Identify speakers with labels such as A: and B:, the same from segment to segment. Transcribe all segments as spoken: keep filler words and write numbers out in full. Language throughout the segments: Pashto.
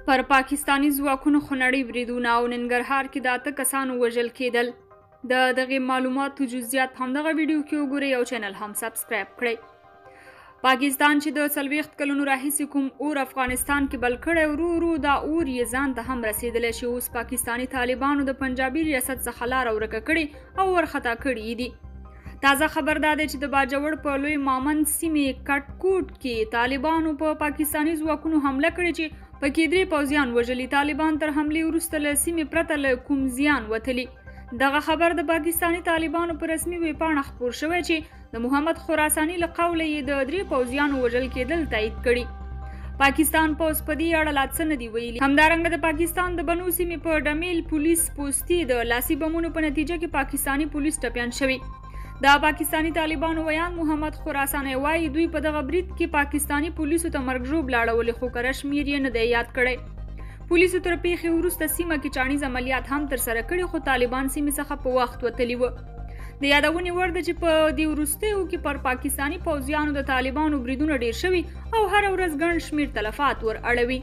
A: پرپاکستانی ځواکونو خونړي بریدونه او ننګرهار کې د اته کسانو وژل کېدل. د دغه معلوماتو جزئیات همدغه ویډیو کې وګورئ او چینل هم سبسکرایب کړئ. پاکستان چې د څلوېښت کلونو راهیسې کوم اور افغانستان کې بل کړی، ورو ورو دا اور یې ځان ته هم رسېدلی چې اوس پاکستاني طالبانو د پنجابي ریاست څخه لاره ورکه کړې او ورخطا کړي دي. تازه خبر دا دی چې د باجوړ په لوی مامند سیمې کټکوټ کې طالبانو په پا پاکستاني ځواکونو حمله کړې چې پکې درې پوځیان وژلي. طالبان تر حملې وروسته له سیمې پرته له کوم زیان وتلي. دغه خبر د پاکستاني طالبانو په رسمي ویبپاڼه خپور شوی چې د محمد خراساني له قوله یې د درې پوځیانو وژل کېدل تایید کړي. پاکستان پوځ په دې اړه لا څه نه دي ویلي. همدارنګه د پاکستان د بنو سیمې په ډمیل پولیس پوستي د لاسي بمونو په نتیجه کې پاکستاني پولیس ټپیان شوي. د پاکستاني طالبانو ویان محمد خراسانی وایي دوی په دغه برید کې پاکستاني پولیسو ته مرګ ژوبله اړولې، خو کره شمیر یې نه دی یاد کړی. پولیسو تر پیښې وروسته سیمه کې چاڼیز عملیات هم ترسره کړي، خو طالبان سیمې څخه په وخت وتلي وو. د یادونې وړ ده چې په دې وروستیو کې پر پاکستاني پوځیانو د طالبانو بریدونه ډېر شوي او هره ورځ ګڼ شمیر تلفات ور اړوي.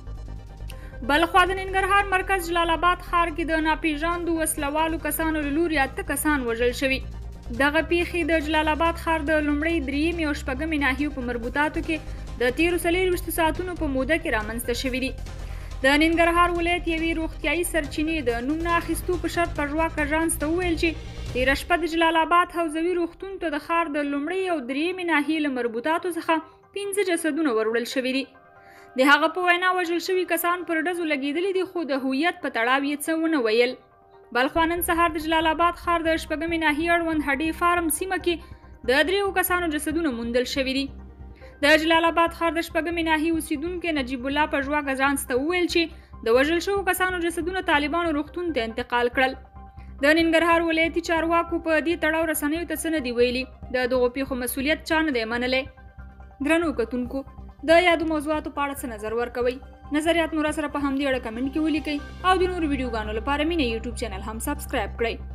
A: بلخوا د ننګرهار مرکز جلال آباد ښار کې د ناپېژاندو وسلوالو کسانو له لوري اته کسان وژل شوي. دغه پیښې د جلال آباد ښار د لومړۍ، درېیمې او شپږمې ناحیو په مربوطاتو کې د تیرو څلېرویشتو ساعتونو په موده کې رامنځته شوي دي. د ننګرهار ولایت یوې روغتیایي سرچینې د نوم نه اخیستو په شرط پژواک اژانس ته وویل چې تېره شپه د جلال آباد حوزوي روغتون ته د ښار د لومړۍ او درېیمې ناحیې له مربوطاتو څخه پنځه جسدونه وروړل شوي دي. د هغه په وینا وژل شوي کسان پر ډزو لګېدلي دي، خو د هویت په تړاو یې څه ونه ویل. بلخوا نن سهار د جلال آباد ښار د شپږمې ناحیې اړوند هډې فارم سیمه کې د دریو کسانو جسدونه موندل شوي دي. د جلال آباد ښار د شپږمې ناحیې اوسیدونکي نجیب الله پژواک اژانس ته وویل چې د وژل شوو کسانو جسدونه طالبانو روغتون ته انتقال کړل. د ننګرهار ولایتي چارواکو په دې تړاو رسنیو ته څه نه دي ویلي. د دغو پیښو مسؤلیت چا نه دی منلی. درنو کتونکو، د یادو موضوعاتو په اړه څه نظر ورکوئ؟ نظریات مو راسره په همدې اړه کمنټ کې ولیکئ او د نورو ویډیوګانو لپاره مینه یوټیوب چینل هم سبسکرایب کړئ.